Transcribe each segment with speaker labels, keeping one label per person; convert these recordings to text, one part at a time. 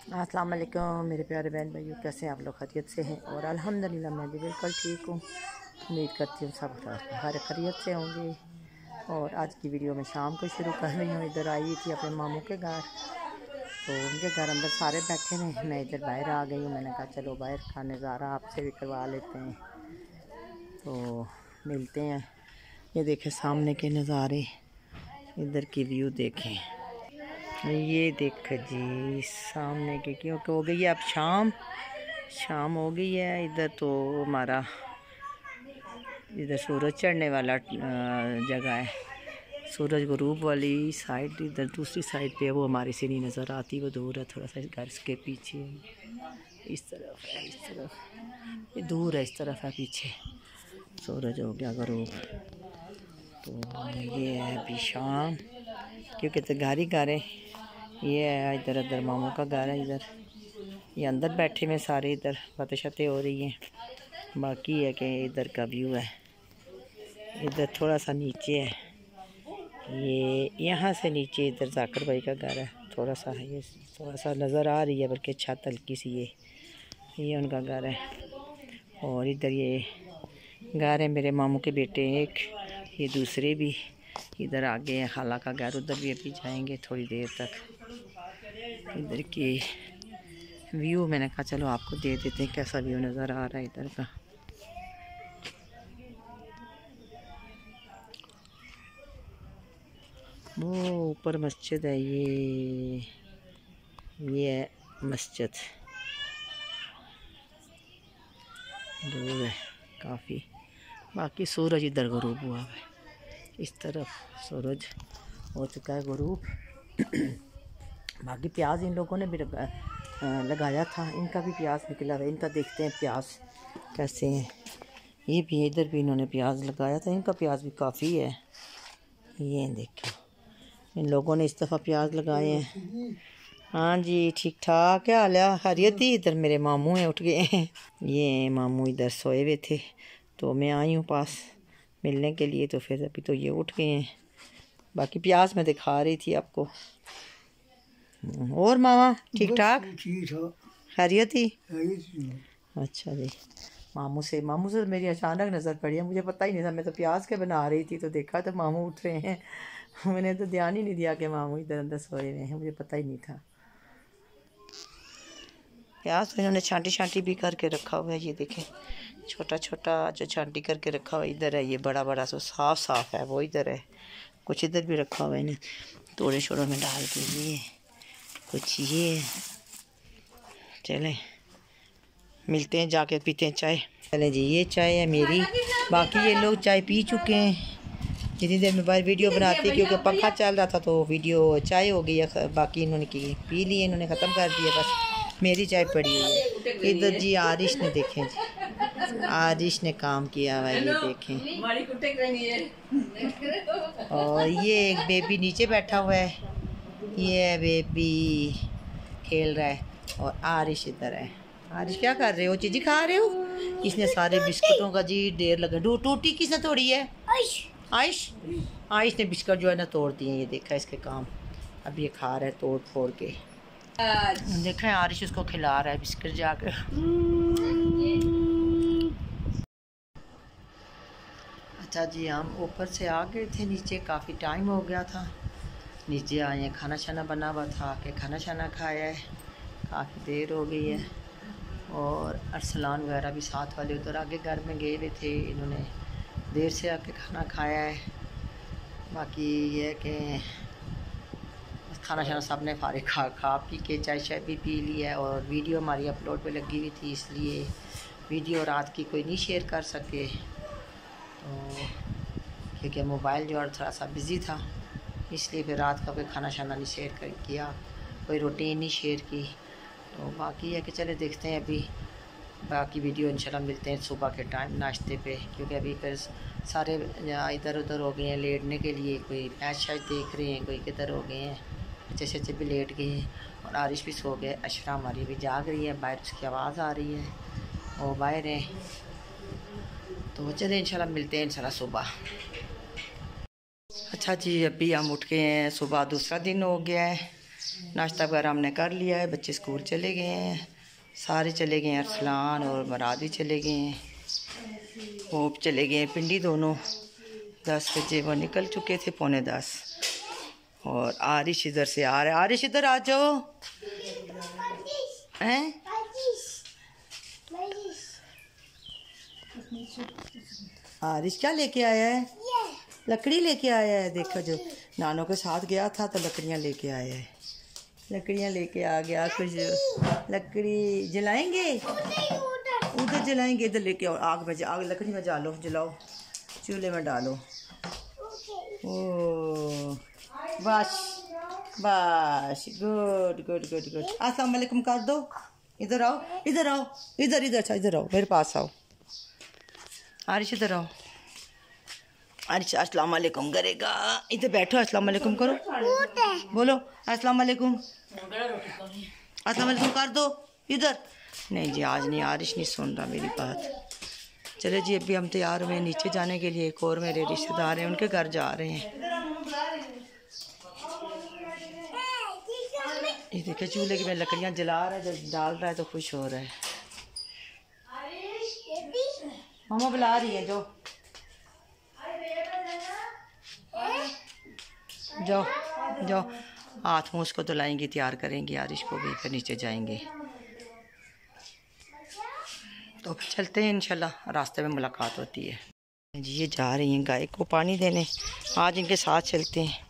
Speaker 1: अस्सलाम वालेकुम मेरे प्यारे बहन भाइयों, कैसे हैं आप लोग? खैरियत से हैं? और अल्हम्दुलिल्लाह मैं भी बिल्कुल ठीक हूँ। उम्मीद करती हूँ सब हर खैरियत से होंगे। और आज की वीडियो मैं शाम को शुरू कर रही हूँ। इधर आई हुई थी अपने मामू के घर, तो उनके घर अंदर सारे बैठे हैं, मैं इधर बाहर आ गई हूँ। मैंने कहा चलो बाहर का नज़ारा आपसे भी करवा लेते हैं, तो मिलते हैं। ये देखें सामने के नज़ारे, इधर की व्यू देखें। ये देख जी सामने के, क्योंकि हो गई है अब शाम हो गई है। इधर तो हमारा इधर सूरज चढ़ने वाला जगह है, सूरज गुरूब वाली साइड। इधर दूसरी साइड पे वो हमारी सीढ़ी नज़र आती, वो दूर है थोड़ा सा, घर के पीछे इस तरफ है, इस तरफ ये दूर है, इस तरफ है पीछे। सूरज हो गया गुरूब, तो ये है अभी शाम, क्योंकि तो घर ही घर है। ये है इधर उधर मामू का घर है, इधर ये अंदर बैठे में सारे, इधर बातें शतें हो रही हैं। बाकी है कि इधर का व्यू है, इधर थोड़ा सा नीचे है, ये यहाँ से नीचे इधर जाकर भाई का घर है, थोड़ा सा है, ये थोड़ा सा नज़र आ रही है, बल्कि छत हल्की सी, ये उनका घर है। और इधर ये घर है मेरे मामू के बेटे एक, ये दूसरे भी इधर आगे है खाला का घर, उधर भी अभी जाएंगे थोड़ी देर तक। इधर की व्यू मैंने कहा चलो आपको दे देते हैं, कैसा व्यू नज़र आ रहा है इधर का। वो ऊपर मस्जिद है, ये है मस्जिद, दूर है काफ़ी। बाकी सूरज इधर गुरूब हुआ है, इस तरफ सूरज हो चुका है गुरूब। बाकी प्याज इन लोगों ने भी लगाया था, इनका भी प्याज निकला है, इनका देखते हैं प्याज कैसे हैं। ये भी इधर भी इन्होंने प्याज लगाया था, इनका प्याज भी काफ़ी है। ये देखो इन लोगों ने इस दफ़ा प्याज लगाए हैं। हाँ जी ठीक ठाक, क्या हाल है? खैरियत ही। इधर मेरे मामू हैं, उठ गए हैं। ये मामू इधर सोए हुए थे, तो मैं आई हूँ पास मिलने के लिए, तो फिर अभी तो ये उठ गए हैं। बाकी प्याज मैं दिखा रही थी आपको। और मामा ठीक ठाक, खैरियत ही? अच्छा जी। मामू से मेरी अचानक नज़र पड़ी है, मुझे पता ही नहीं था, मैं तो प्याज के बना रही थी, तो देखा तो मामू उठ रहे हैं। मैंने तो ध्यान ही नहीं दिया कि मामू इधर अंदर सोए हुए हैं, मुझे पता ही नहीं था। प्याज तो इन्होंने छांटी भी करके रखा हुआ है, ये देखें छोटा छोटा जो छांटी करके रखा हुआ इधर है। ये बड़ा बड़ा सो साफ है, वो इधर है। कुछ इधर भी रखा हुआ है इन्हें तोड़े शोड़ों में डाल के, ये कुछ ये। चलें मिलते हैं, जाके पीते हैं चाय। चलें जी, ये चाय है मेरी, बाकी ये लोग चाय पी चुके हैं। जितनी देर में बाहर वीडियो बनाती, क्योंकि पंखा चल रहा था तो वीडियो चाय हो गई है। बाकी इन्होंने पी ली, इन्होंने ख़त्म कर दिया, बस मेरी चाय पड़ी हुई है। इधर जी आरिश ने, देखें जी आरिश ने काम किया हुआ, ये देखें। और ये एक बेबी नीचे बैठा हुआ है, ये बेबी खेल रहा है, और आरिश इधर है। आरिश क्या कर रहे हो? चीज़ी खा रहे हो? इसने सारे बिस्कुटों का जी ढेर लगा। टूटी किसने तोड़ी है? आइश ने बिस्कुट जो है ना तोड़ दिए, ये देखा इसके काम। अब ये खा रहा है तोड़ फोड़ के, देखा है आरिश उसको खिला रहा है बिस्कुट जाकर। अच्छा जी, हम ऊपर से आ गए थे नीचे, काफ़ी टाइम हो गया था। नीचे आए हैं, खाना शाना बना हुआ था, कि खाना शाना खाया है, काफ़ी देर हो गई है। और अरसलान वगैरह भी साथ वाले उधर आगे घर में गए हुए थे, इन्होंने देर से आके खाना खाया है। बाकी ये कि खाना शाना सब ने फारे खा पी के चाय शाय भी पी लिया है। और वीडियो हमारी अपलोड पे लगी हुई थी, इसलिए वीडियो रात की कोई नहीं शेयर कर सके, तो क्योंकि मोबाइल जो है थोड़ा सा बिज़ी था, इसलिए फिर रात का कोई खाना शाना नहीं शेयर किया, कोई रूटीन नहीं शेयर की। तो बाकी है कि चले देखते हैं अभी बाकी वीडियो इंशाल्लाह मिलते हैं सुबह के टाइम नाश्ते पे, क्योंकि अभी फिर सारे इधर उधर हो गए हैं लेटने के लिए। कोई मैच शैच देख रहे हैं, कोई किधर हो गए हैं, अच्छे भी लेट गए हैं। और आरिश भी सो गए। अशरा हमारी भी जाग रही है, बाहर उसकी आवाज़ आ रही है, वो बाहर है। तो चले इंशाल्लाह मिलते हैं इंशाल्लाह सुबह। अच्छा जी, अभी हम उठ गए हैं, सुबह दूसरा दिन हो गया है। नाश्ता वगैरह हमने कर लिया है। बच्चे स्कूल चले गए हैं, सारे चले गए हैं। अरसलान और मराद भी चले गए हैं, होप चले गए हैं, पिंडी दोनों। 10 बजे वो निकल चुके थे, 9:45। और आरिश इधर से आ रहा है। आरिश इधर आ जाओ। हैं आरिश क्या लेके आया है? लकड़ी लेके आया है। देखो, जो नानों के साथ गया था तो लकड़ियाँ लेके आया है। लकड़ियाँ लेके आ गया। कुछ लकड़ी जलाएंगे, उधर जलाएंगे, इधर लेके आओ। आग में आग लकड़ी में जालो, जलाओ, चूल्हे में डालो। ओ बस बस, गुड गुड गुड गुड। अस्सलाम वालेकुम कर दो। इधर आओ, इधर आओ, इधर इधर। अच्छा इधर आओ, मेरे पास आओ। आरिश इधर आओ। आरिश अस्सलाम वालेकुम करेगा। इधर बैठो, अस्सलाम वालेकुम करो, बोलो अस्सलाम वालेकुम। अस्सलाम वालेकुम कर दो इधर। नहीं जी, आज नहीं, आरिश नहीं सुन रहा मेरी बात। चले जी, अभी हम तैयार हुए नीचे जाने के लिए। एक और मेरे रिश्तेदार हैं, उनके घर जा रहे हैं। ये देखिए, चूल्हे की में लकड़ियाँ जला रहा है, जब डाल रहा है तो खुश हो रहा है। मामा बुला रही है, जो जाओ जाओ। हाथ मुँह उसको धुलाएंगी, तैयार करेंगी आरिश को भी, फिर नीचे जाएंगे। तो फिर चलते हैं, इंशाल्लाह रास्ते में मुलाकात होती है जी। ये जा रही हैं गाय को पानी देने, आज इनके साथ चलते हैं।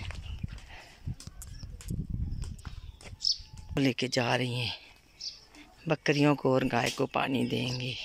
Speaker 1: लेके जा रही हैं बकरियों को और गाय को पानी देंगी।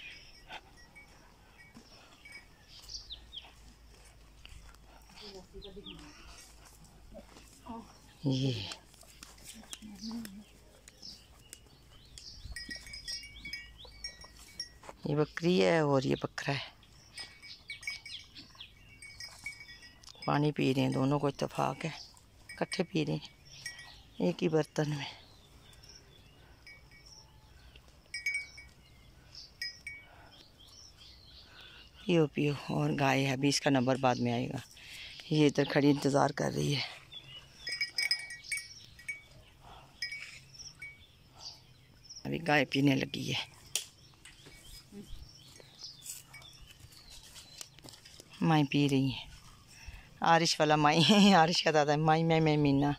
Speaker 1: ये बकरी है और ये बकरा है। पानी पी रहे हैं दोनों को, इत्तेफाक है, इकट्ठे पी रहे हैं एक ही बर्तन में। पियो पियो। और गाय है, अभी इसका नंबर बाद में आएगा। ये इधर खड़ी इंतज़ार कर रही है। अभी गाय पीने लगी है। माई पी रही है। आरिश वाला माई है, आरिश का दादा है माई। मैं मीना।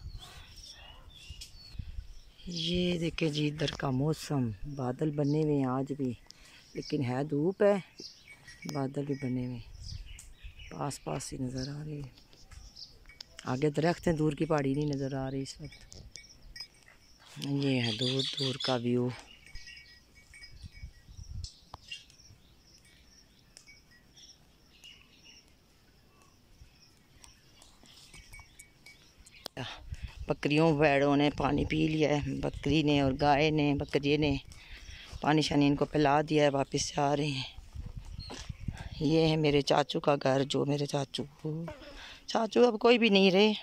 Speaker 1: ये देखे जी, इधर का मौसम, बादल बने हुए हैं आज भी, लेकिन है धूप है, बादल भी बने हुए, पास पास ही नज़र आ रही है। आगे दरख्त हैं, दूर की पहाड़ी नहीं नज़र आ रही इस वक्त। ये है दूर दूर का व्यू। बकरियों भेड़ों ने पानी पी लिया है, बकरी ने और गाय ने, बकरी ने पानी शानी इनको पिला दिया है, वापस से आ रहे हैं। ये है मेरे चाचू का घर, जो मेरे चाचू अब कोई भी नहीं रहे,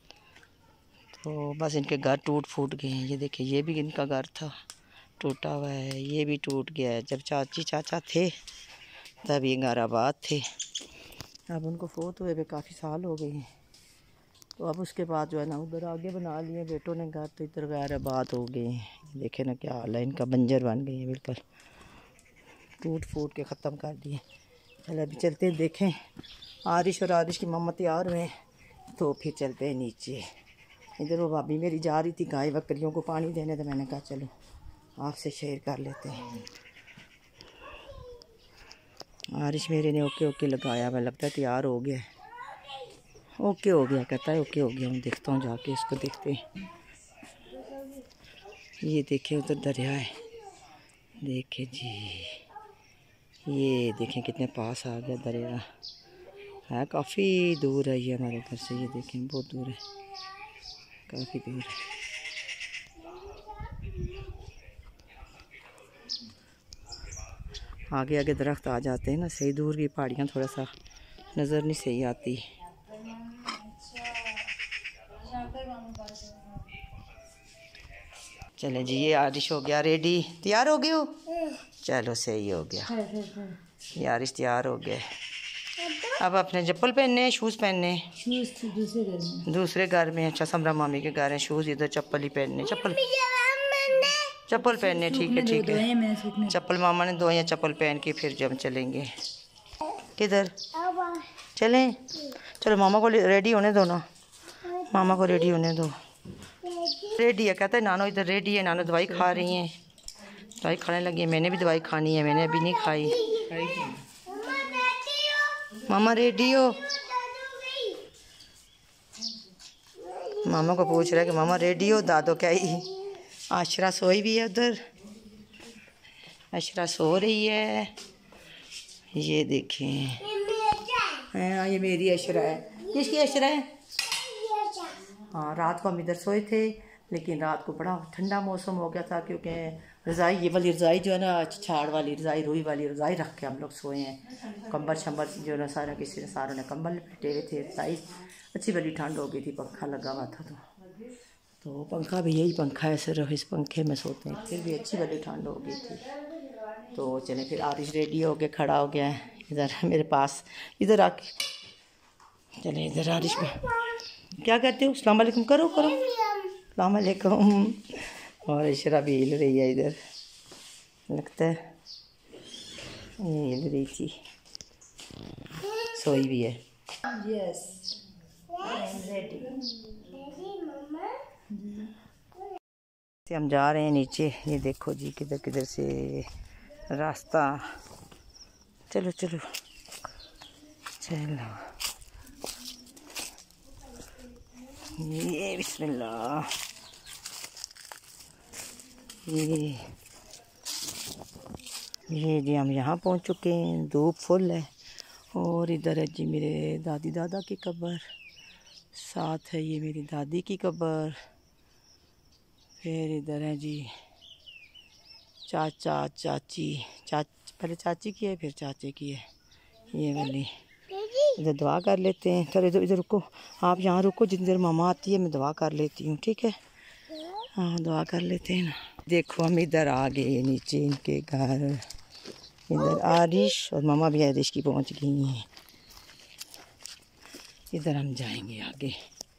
Speaker 1: तो बस इनके घर टूट फूट गए हैं। ये देखिए, ये भी इनका घर था, टूटा हुआ है, ये भी टूट गया है। जब चाची चाचा थे तब ये घर आबाद थे, अब उनको फोत हुए भी काफ़ी साल हो गए हैं। तो अब उसके बाद जो है ना, उधर आगे बना लिए बेटों ने घर, तो इधर गैर आबाद हो गए हैं। देखे ना क्या हाल है इनका, बंजर बन गए हैं बिल्कुल, टूट फूट के ख़त्म कर दिए। चलो अभी चलते हैं, देखें आरिश और आरिश की मम्मा तैयार हुए, तो फिर चलते हैं नीचे। इधर वो भाभी मेरी जा रही थी गाय बकरियों को पानी देने, तो मैंने कहा चलो आपसे शेयर कर लेते हैं। आरिश मेरे ने ओके ओके लगाया, मैं लगता है तैयार हो गया। ओके हो गया, कहता है ओके हो गया। मैं देखता हूँ जाके, इसको देखते हैं। ये देखें उधर दरिया है, देखें जी, ये देखें कितने पास आ गया दरिया है। काफ़ी दूर है ये हमारे घर से, ये देखें बहुत दूर है, काफ़ी दूर है। आगे आगे दरख्त आ जाते हैं ना, सही दूर की पहाड़ियाँ थोड़ा सा नज़र नहीं सही आती। चले जी, ये आरिश हो गया रेडी, तैयार हो गए हो? चलो सही हो गया, ये आरिश तैयार हो गए। अब अपने चप्पल पहनने, शूज़ पहनने,
Speaker 2: शूज़
Speaker 1: दूसरे घर में। अच्छा, समरा मामी के घर है शूज़, इधर चप्पल ही पहनने, चप्पल पहनने। ठीक है ठीक है। चप्पल मामा ने धोए, चप्पल पहन के फिर जब चलेंगे। किधर चलें? चलो मामा को रेडी होने दो ना, मामा को रेडी होने दो। रेडी है कहता है नानो, इधर रेडी है। नानो दवाई खा रही हैं, दवाई खाने लगी है। मैंने भी दवाई खानी है, मैंने अभी नहीं खाई। मामा रेडी हो? मामा को पूछ रहा है कि मामा रेडी हो? दादो क्या ही। आशरा सोई भी है उधर, आशरा सो रही है। ये देखें, हाँ ये मेरी अशरा है। किसकी अशरा है? हाँ, रात को हम इधर सोए थे, लेकिन रात को बड़ा ठंडा मौसम हो गया था, क्योंकि रज़ाई, ये वाली रज़ाई जो है ना, छाड़ वाली रज़ाई, रुई वाली रज़ाई रख के हम लोग सोए हैं। कंबल शंबल जो ना सारा, किसी ने सारों ने कंबल लपेटे हुए थे। रज़ाई अच्छी वाली ठंड हो गई थी, पंखा लगा हुआ था। तो पंखा भी यही पंखा है, सिर्फ इस पंखे में सोते हैं, फिर भी अच्छी वाली ठंड हो गई थी। तो चले फिर आरिश रेडी हो के खड़ा हो गया है इधर मेरे पास, इधर आके। चले इधर आरिश में, क्या कहते हो? अस्सलाम वालेकुम करो, करो अस्सलाम वालेकुम। और इशरा भी हिल रही है इधर, लगता है ये हिल रही थी, सोई भी है।
Speaker 2: Yes I am ready.
Speaker 1: हम जा रहे हैं नीचे, ये देखो जी किधर किधर से रास्ता। चलो चलो चलो, ये बिस्मिल्लाह। ये जी हम यहाँ पहुँच चुके हैं, धूप फुल है। और इधर है जी मेरे दादी दादा की कब्र, साथ है ये मेरी दादी की कब्र। फिर इधर है जी चाचा चाची, पहले चाची की है फिर चाचे की है ये वाली। इधर दुआ कर लेते हैं। चलो इधर इधर रुको, आप यहाँ रुको, जितनी देर मामा आती है मैं दुआ कर लेती हूँ, ठीक है? हाँ दुआ कर लेते हैं ना। देखो हम इधर आ गए नीचे इनके घर, इधर आरिश और मामा भी आरिश की पहुँच गई हैं। इधर हम जाएंगे आगे,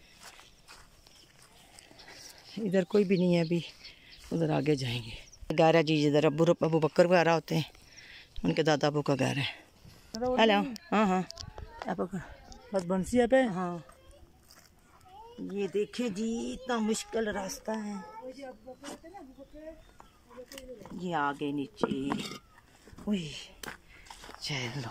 Speaker 1: इधर कोई भी नहीं है अभी, उधर आगे जाएंगे। घर है जी जिधर अबू बकर वगैरह होते हैं, उनके दादा अबू का घर है। हेलो, हाँ हाँ
Speaker 2: बस बंसी पे।
Speaker 1: हाँ ये देखे जी, इतना मुश्किल रास्ता है। ये आ गए नीचे, उई चलो।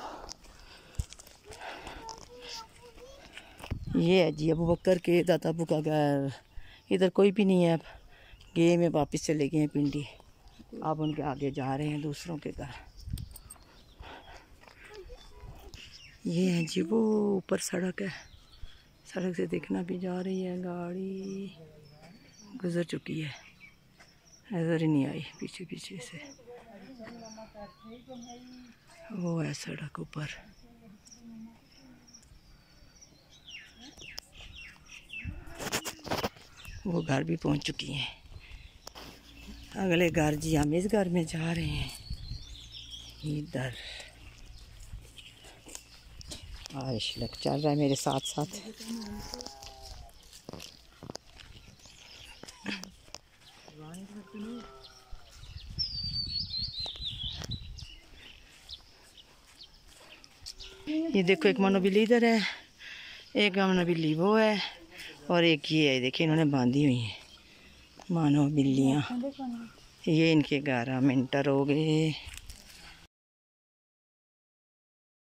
Speaker 1: ये है जी अबू बकर के दादा अबू का घर। इधर कोई भी नहीं है, अब गए में वापस चले गए हैं पिंडी। अब उनके आगे जा रहे हैं दूसरों के घर। ये है जी वो ऊपर सड़क है, सड़क से देखना भी जा रही है, गाड़ी गुजर चुकी है, नजर ही नहीं आई पीछे पीछे से। वो है सड़क ऊपर। वो घर भी पहुंच चुकी हैं। अगले घर जी हम इस घर में जा रहे हैं। इधर आरिश लग चल रहा है मेरे साथ साथ। ये देखो एक मानो बिल्ली इधर है, एक मानो बिल्ली वो है, और एक ये है, देखिए इन्होंने बांधी हुई है मानो बिल्लियाँ। ये इनके 11 मिनट हो गए।